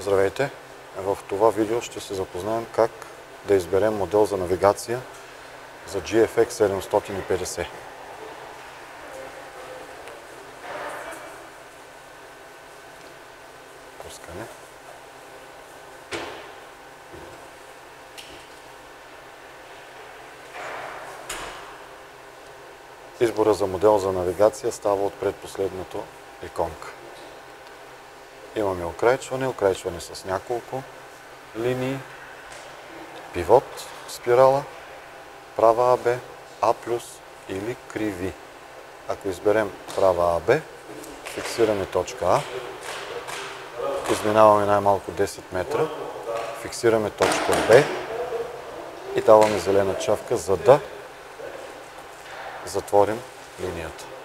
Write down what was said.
Здравейте! В това видео ще се запознаем как да изберем модел за навигация за GFX 750. Пускане. Избора за модел за навигация става от предпоследното иконка. Имаме окрайчване с няколко линии, пивот, спирала, права АБ, А+, или криви. Ако изберем права АБ, фиксираме точка А, изминаваме най-малко 10 метра, фиксираме точка Б и даваме зелена чавка, за да затворим линията.